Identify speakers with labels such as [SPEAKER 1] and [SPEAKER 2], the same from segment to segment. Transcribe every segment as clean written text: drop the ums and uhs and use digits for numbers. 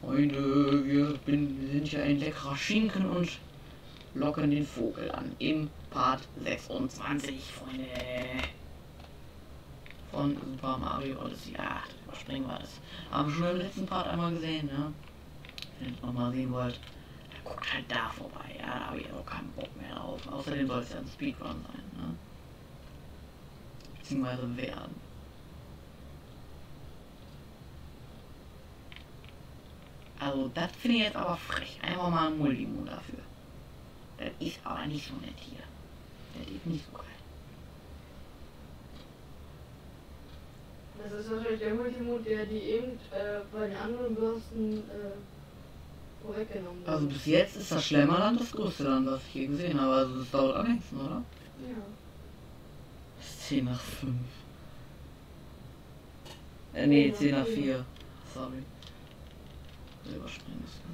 [SPEAKER 1] Freunde, wir sind hier ein leckerer Schinken und locken den Vogel an. Im Part 26, Freunde. Von Super Mario Odyssey. Ach, überspringen wir das. Haben wir schon im letzten Part einmal gesehen, ne? Wenn ihr es nochmal sehen wollt, dann guckt halt da vorbei. Ja, da habe ich auch keinen Bock mehr drauf. Außerdem soll es ja ein Speedrun sein, ne? Beziehungsweise werden. Also, das finde ich jetzt aber frech. Einfach mal ein Multimod dafür. Das ist aber nicht so nett hier. Das ist nicht so geil.
[SPEAKER 2] Das ist wahrscheinlich der Multimod, der die eben bei den anderen Bürsten vorweggenommen wird.
[SPEAKER 1] Also bis jetzt ist das Schlemmerland das größte Land, was ich je gesehen habe. Also das dauert am längsten, oder?
[SPEAKER 2] Ja.
[SPEAKER 1] Das ist 10 nach 5. Nee, 10 nach 4. Sorry. Überspringen das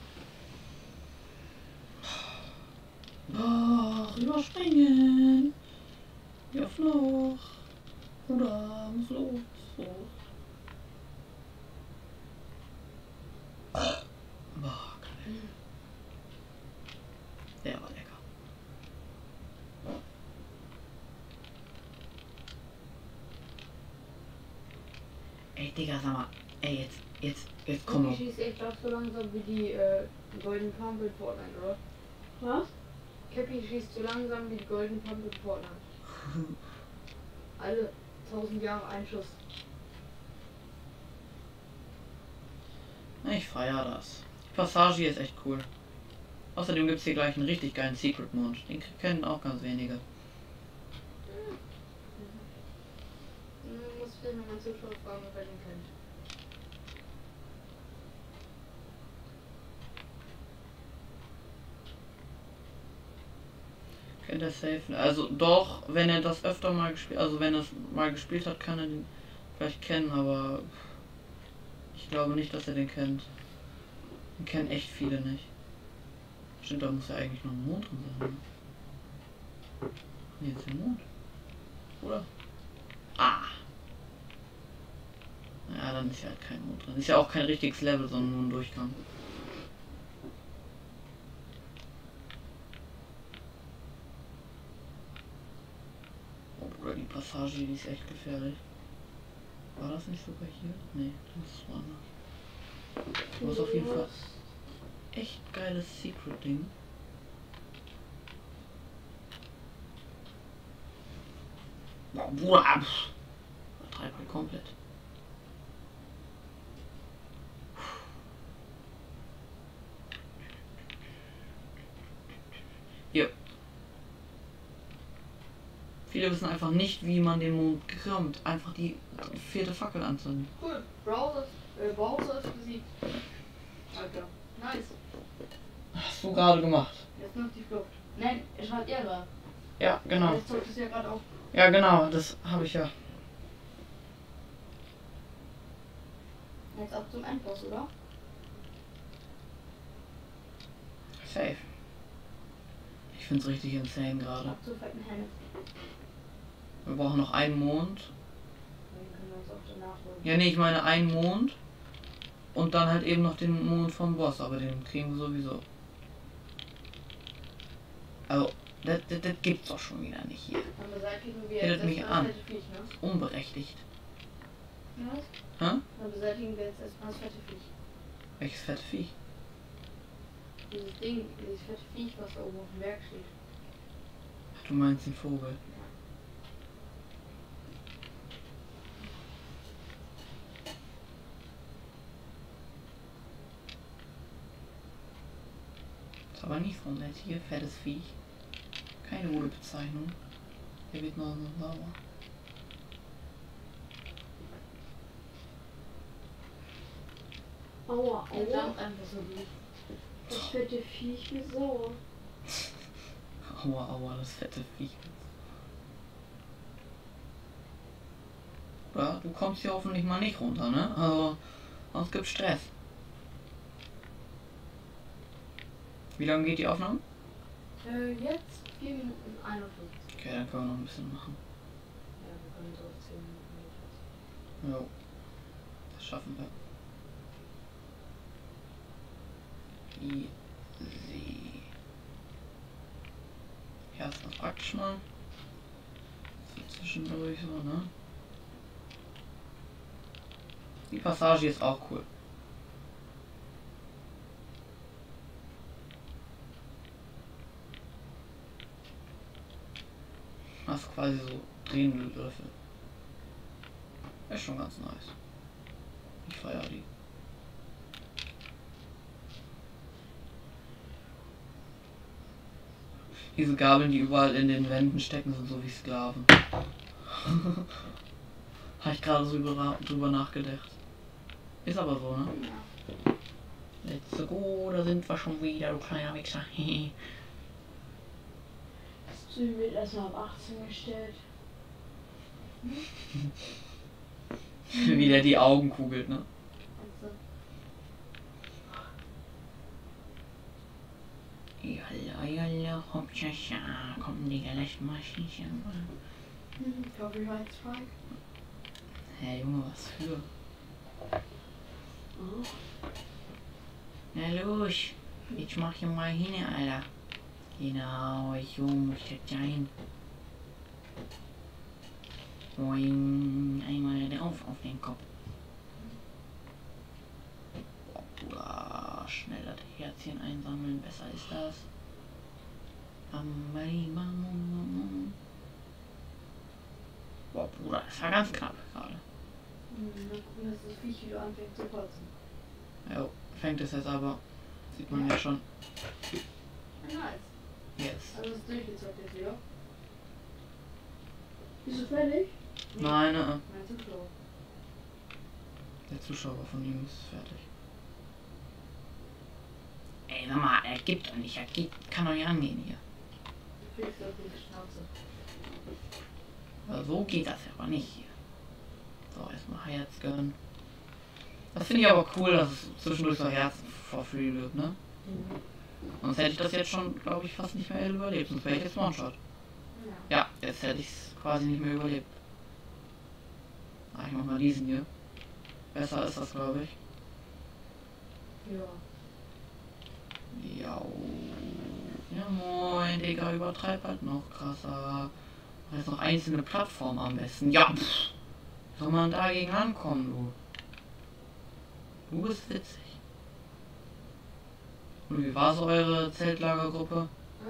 [SPEAKER 1] Ganze. Ach, überspringen. Ja, noch. Bruder, muss los. Boah, geil. Der war lecker. Ey, Digga, sag mal. Ey, jetzt komm
[SPEAKER 2] Die
[SPEAKER 1] noch.
[SPEAKER 2] schießt echt auch so langsam wie die Golden Pump in Fortnite, oder?
[SPEAKER 3] Was?
[SPEAKER 2] Cappy schießt so langsam wie die Golden Pump in Fortnite. Alle 1000 Jahre ein Schuss.
[SPEAKER 1] Ich feier das. Die Passage hier ist echt cool. Außerdem gibt es hier gleich einen richtig geilen Secret Mode. Den kennen auch ganz wenige.
[SPEAKER 2] Du musst vielleicht mal Zuschauer fragen, ob er den kennt.
[SPEAKER 1] Kennt er safe? Also doch, wenn er das öfter mal gespielt, also wenn er es mal gespielt hat, kann er den vielleicht kennen, aber ich glaube nicht, dass er den kennt. Den kennen echt viele nicht. Stimmt, da muss ja eigentlich noch ein Mond drin sein. Ne? Nee, jetzt der Mond. Oder? Ah! Ja, dann ist ja halt kein Mond drin. Ist ja auch kein richtiges Level, sondern nur ein Durchgang. Oh Bruder, die Passage, die ist echt gefährlich. War das nicht sogar hier? Nee, das war anders. Du hast auf jeden Fall echt geiles Secret-Ding. Bruder, übertreibt halt komplett. Hier. Viele wissen einfach nicht, wie man den Mond krümmt. Einfach die 4. Fackel anzünden.
[SPEAKER 2] Cool. Browser ist besiegt. Alter. Nice.
[SPEAKER 1] Hast du gerade gemacht.
[SPEAKER 2] Jetzt noch die Flucht. Nein, es war irre.
[SPEAKER 1] Ja, genau.
[SPEAKER 2] Jetzt zockt es ja gerade auf.
[SPEAKER 1] Ja, genau, das habe ich ja.
[SPEAKER 2] Jetzt ab zum Endboss, oder?
[SPEAKER 1] Safe. Ich find's richtig insane gerade.
[SPEAKER 2] Ab zur fetten Henne.
[SPEAKER 1] Wir brauchen noch einen Mond.
[SPEAKER 2] Den können wir uns auch danach holen.
[SPEAKER 1] Ja, nee, ich meine einen Mond. Und dann halt eben noch den Mond vom Boss, aber den kriegen wir sowieso. Also, das gibt's doch schon wieder nicht hier.
[SPEAKER 2] Dann beseitigen wir
[SPEAKER 1] Redet
[SPEAKER 2] jetzt
[SPEAKER 1] mich
[SPEAKER 2] erstmal
[SPEAKER 1] an.
[SPEAKER 2] das fette Viech, ne?
[SPEAKER 1] Unberechtigt.
[SPEAKER 2] Was?
[SPEAKER 1] Hä?
[SPEAKER 2] Dann beseitigen wir jetzt erstmal das fette Viech.
[SPEAKER 1] Welches fette Viech?
[SPEAKER 2] Dieses Ding, dieses fette Viech, was da oben auf dem Berg steht.
[SPEAKER 1] Ach, du meinst den Vogel. Ist aber nicht so nett hier, fettes Viech. Keine gute Bezeichnung. Der wird noch so sauer.
[SPEAKER 3] Aua,
[SPEAKER 2] Er
[SPEAKER 3] aua.
[SPEAKER 2] jumpt einfach so durch.
[SPEAKER 3] Das fette Viech wie sauer.
[SPEAKER 1] Aua, aua, das fette Viech. Ja, du kommst hier hoffentlich mal nicht runter, ne? Also, sonst gibt's Stress. Wie lange geht die Aufnahme?
[SPEAKER 2] Jetzt 4 Minuten 51.
[SPEAKER 1] Okay, dann können wir noch ein bisschen machen.
[SPEAKER 2] Ja, wir können so auf 10 Minuten.
[SPEAKER 1] Jo. Das schaffen wir. Easy. Erst das praktisch mal. So zwischendurch so, ne? Die Passage ist auch cool. Hast quasi so drehende Griffel. Ist schon ganz nice. Ich feier die. Diese Gabeln, die überall in den Wänden stecken, sind so wie Sklaven. Habe ich gerade so drüber nachgedacht. Ist aber so, ne? Let's go, da sind wir schon wieder, du kleiner Wichser.
[SPEAKER 3] Das Stream wird erstmal ab 18 gestellt.
[SPEAKER 1] Wie der die Augen kugelt, ne?
[SPEAKER 2] Also,
[SPEAKER 1] Jalla, hoppscha, komm, Digga, lass mal schießen.
[SPEAKER 2] Copyright Strike.
[SPEAKER 1] Hey, Junge, was für?
[SPEAKER 3] Oh.
[SPEAKER 1] Na los, jetzt mach ich mal hin, Alter. Genau, ich muss jetzt sein. Boing, einmal drauf auf den Kopf. Boah, schnell das Herzchen einsammeln, besser ist das. Boah, Bruder, das war ganz knapp gerade.
[SPEAKER 2] Na cool, dass das Viech wieder anfängt zu kotzen.
[SPEAKER 1] Ja, fängt es jetzt aber. Sieht man ja schon.
[SPEAKER 2] Nice.
[SPEAKER 1] Jetzt.
[SPEAKER 2] Also ist durchgezockt jetzt wieder.
[SPEAKER 3] Bist du fertig?
[SPEAKER 1] Nein,
[SPEAKER 2] Mein Zuschauer.
[SPEAKER 1] der Zuschauer von ihm ist fertig. Ey, sag mal, er gibt doch nicht, kann doch nicht angehen hier.
[SPEAKER 2] Du kriegst auf die Schnauze.
[SPEAKER 1] Aber so geht das aber nicht hier. So, erstmal Herz gönnen. Das finde ich aber cool, dass es zwischendurch so Herz for free wird, ne? Sonst hätte ich das jetzt schon, glaube ich, fast nicht mehr überlebt. Sonst wäre ich jetzt One-Shot.
[SPEAKER 2] Ja.
[SPEAKER 1] Ja, jetzt hätte ich es quasi nicht mehr überlebt. Ah, ich mach mal diesen hier. Besser ist das, glaube ich.
[SPEAKER 2] Ja.
[SPEAKER 1] Ja, ja moin, Digga, übertreib halt noch krasser. Jetzt noch einzelne Plattformen am besten. Ja, pff. Soll man dagegen ankommen, du? Du bist witzig. Und wie war so eure Zeltlagergruppe?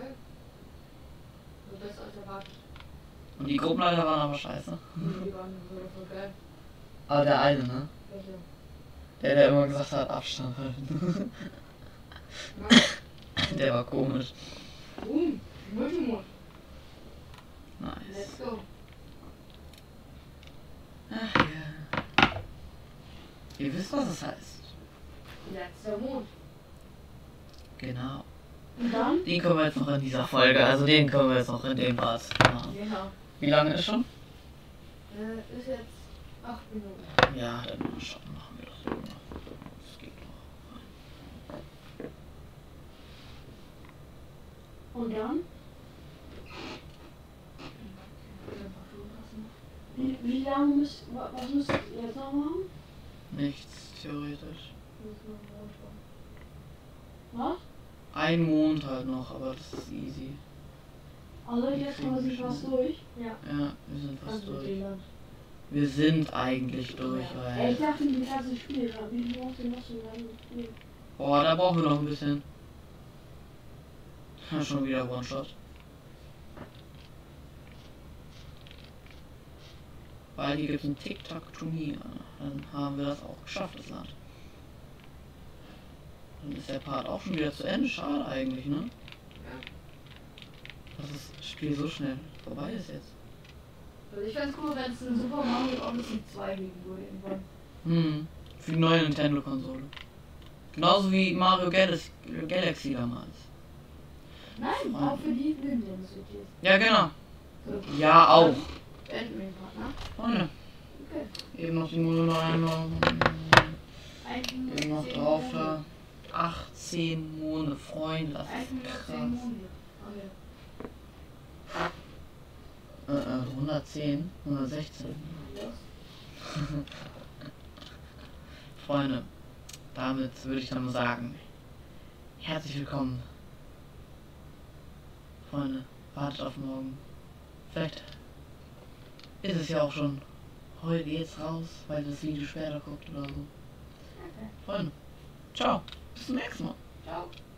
[SPEAKER 2] So besser als erwartet.
[SPEAKER 1] Und die Gruppenleiter waren aber scheiße.
[SPEAKER 2] Die waren so voll geil.
[SPEAKER 1] Aber der eine, ne?
[SPEAKER 2] Welche?
[SPEAKER 1] Der immer gesagt hat, Abstand halten. Der war komisch.
[SPEAKER 2] Multimod.
[SPEAKER 1] Nice.
[SPEAKER 2] Let's go.
[SPEAKER 1] Ach ja. Ihr wisst, was es heißt.
[SPEAKER 2] Letzter Mond.
[SPEAKER 1] Genau.
[SPEAKER 3] Und dann?
[SPEAKER 1] Den können wir jetzt noch in dieser Folge, also den können wir jetzt noch in dem Part machen.
[SPEAKER 2] Genau.
[SPEAKER 1] Wie lange ist schon?
[SPEAKER 2] Ist jetzt 8 Minuten.
[SPEAKER 1] Ja, dann machen wir das so. Das geht noch.
[SPEAKER 3] Und dann? Wie lange was müsst ihr jetzt noch machen?
[SPEAKER 1] Nichts, theoretisch.
[SPEAKER 3] Was?
[SPEAKER 1] Ein Mond halt noch, aber das ist easy.
[SPEAKER 3] Also jetzt quasi fast durch?
[SPEAKER 2] Ja.
[SPEAKER 1] Ja, wir sind fast
[SPEAKER 2] Also
[SPEAKER 1] durch.
[SPEAKER 2] Irland.
[SPEAKER 1] Wir sind eigentlich durch,
[SPEAKER 3] Ey,
[SPEAKER 1] weil...
[SPEAKER 3] ich dachte, die ganze Spiel, wie viel brauchst du noch so lange Spiel?
[SPEAKER 1] Boah, da brauchen wir noch ein bisschen. Ja, schon wieder One-Shot. Weil hier gibt es ein TikTok-Turnier. Dann haben wir das auch geschafft, das Land. Dann ist der Part auch schon wieder zu Ende. Schade eigentlich, ne? Dass das Spiel so schnell vorbei ist jetzt.
[SPEAKER 2] Also ich fände es cool, wenn es ein Super Mario Odyssey 2 geben würde irgendwann.
[SPEAKER 1] Für die neue Nintendo-Konsole. Genauso wie Mario Galaxy damals.
[SPEAKER 2] Nein, auch für die Nintendo Switches.
[SPEAKER 1] Ja, genau.
[SPEAKER 2] So.
[SPEAKER 1] Ja, auch.
[SPEAKER 2] Beenden wir den Partner.
[SPEAKER 1] Oh ja.
[SPEAKER 2] Okay.
[SPEAKER 1] Eben noch die Module einbauen.
[SPEAKER 2] Eigentlich
[SPEAKER 1] Eben noch
[SPEAKER 2] 10
[SPEAKER 1] drauf
[SPEAKER 2] Monate.
[SPEAKER 1] da. 18 Monate, Freunde, das
[SPEAKER 2] Eigentlich
[SPEAKER 1] ist
[SPEAKER 2] noch 10
[SPEAKER 1] krass.
[SPEAKER 2] Monate. Okay.
[SPEAKER 1] 110, 116.
[SPEAKER 2] Los.
[SPEAKER 1] Freunde, damit würde ich dann sagen, Herzlich willkommen. Freunde, wartet auf morgen. Vielleicht ist es ja auch schon heute jetzt raus, weil das Video später guckt oder so.
[SPEAKER 3] Okay.
[SPEAKER 1] Freunde, ciao. Bis zum nächsten Mal.
[SPEAKER 3] Ciao.